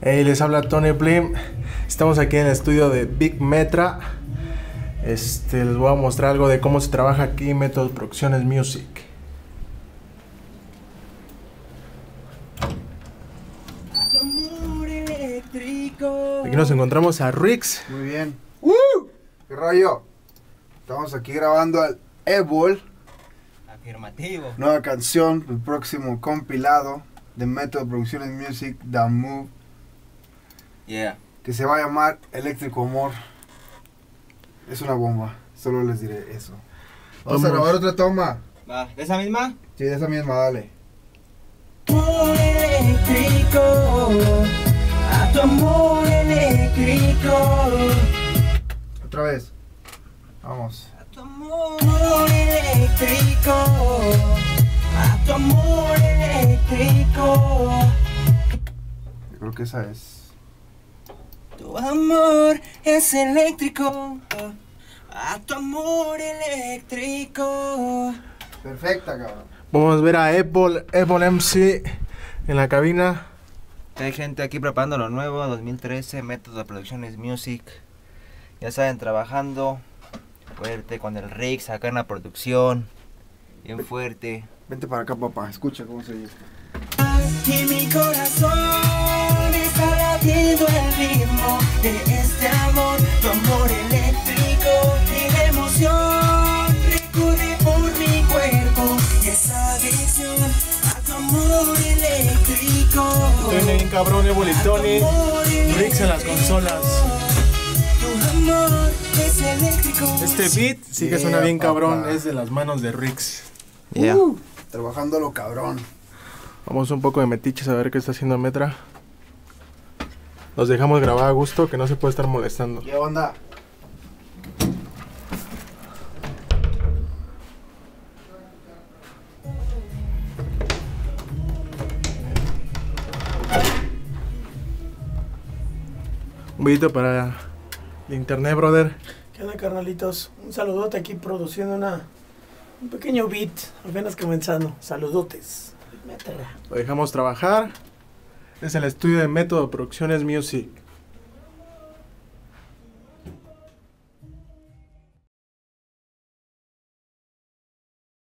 Hey, les habla Tony Blim. Estamos aquí en el estudio de Big Metra. Les voy a mostrar algo de cómo se trabaja aquí en Método Producciones Music. Aquí nos encontramos a Rix. Muy bien. ¿Qué rollo? Estamos aquí grabando al Evol. Afirmativo. Nueva canción, el próximo compilado de Método Producciones Music, The Move. Yeah. Que se va a llamar Eléctrico Amor. Es una bomba, solo les diré eso. Vamos a grabar otra toma. Va, ¿de esa misma? Sí, de esa misma, dale. Amor eléctrico, a tu amor eléctrico, Otra vez. Vamos. a tu amor eléctrico, a tu amor eléctrico. Yo creo que esa es. Tu amor es eléctrico, a tu amor eléctrico. Perfecta, cabrón. Vamos a ver a Evol MC en la cabina. Hay gente aquí preparando lo nuevo, 2013, Método de Producciones Music. Ya saben, trabajando fuerte con el Rix acá en la producción. Bien fuerte. Vente para acá, papá. Escucha cómo se dice. Y mi corazón está latiendo el ritmo de este amor, tu amor eléctrico y la emoción recorre por mi cuerpo y esa adicción a tu amor eléctrico. Suena bien cabrón Evol y Tony. Rix en las consolas. Tu amor es eléctrico. Este beat sí que suena bien cabrón. Es de las manos de Rix. Yeah. Trabajándolo, cabrón. Vamos un poco de metiches a ver qué está haciendo Metra. Nos dejamos grabar a gusto, que no se puede estar molestando. ¿Qué onda? Un videito para el internet, brother. ¿Qué onda, carnalitos? Un saludote aquí produciendo un pequeño beat, apenas comenzando. Saludotes. Métela. Lo dejamos trabajar. Es el estudio de Método Producciones Music.